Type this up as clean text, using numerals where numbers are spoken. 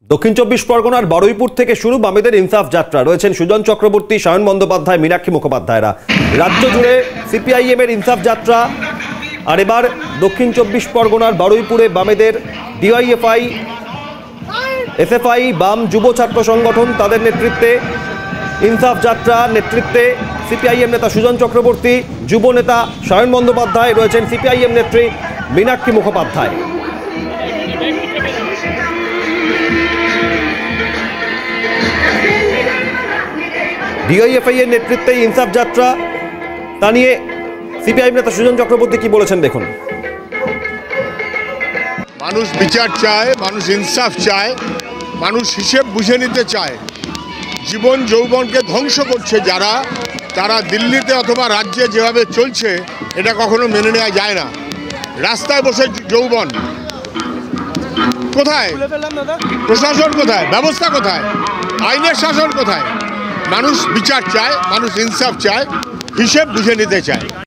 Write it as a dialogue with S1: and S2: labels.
S1: দক্ষিণ চব্বিশ পরগনার বারুইপুর থেকে শুরু বামেদের ইনসাফ যাত্রা। রয়েছেন সুজন চক্রবর্তী, সায়ন বন্দ্যোপাধ্যায়, মীনাক্ষী মুখোপাধ্যায়রা। রাজ্য জুড়ে সিপিআইএম এর ইনসাফ যাত্রা। আর এবার দক্ষিণ চব্বিশ পরগনার বারুইপুরে বামেদের ডিওয়াইএফআই, এসএফআই, বাম যুব ছাত্র সংগঠন তাদের নেতৃত্বে ইনসাফ যাত্রা। নেতৃত্বে সিপিআইএম নেতা সুজন চক্রবর্তী, যুব নেতা সায়ন বন্দ্যোপাধ্যায়, রয়েছেন সিপিআইএম নেত্রী মীনাক্ষী মুখোপাধ্যায়। ডিওয়াইএফআই এর নেতৃত্বে ইনসাফ যাত্রা, তা নিয়ে সিপিআইএম নেতা সুজন চক্রবর্তী কি বলেছেন দেখুন।
S2: মানুষ বিচার চায়, মানুষ ইনসাফ চায়, মানুষ হিসেব বুঝে নিতে চায়। জীবন যৌবনকে ধ্বংস করছে যারা, তারা দিল্লিতে অথবা রাজ্যে যেভাবে চলছে এটা কখনো মেনে নেওয়া যায় না। রাস্তায় বসে যৌবন কোথায়? প্রশাসন কোথায়? ব্যবস্থা কোথায়? আইনের শাসন কোথায়? মানুষ বিচার চায়, মানুষ ইনসাফ চায়, হিসেব বুঝে নিতে চায়।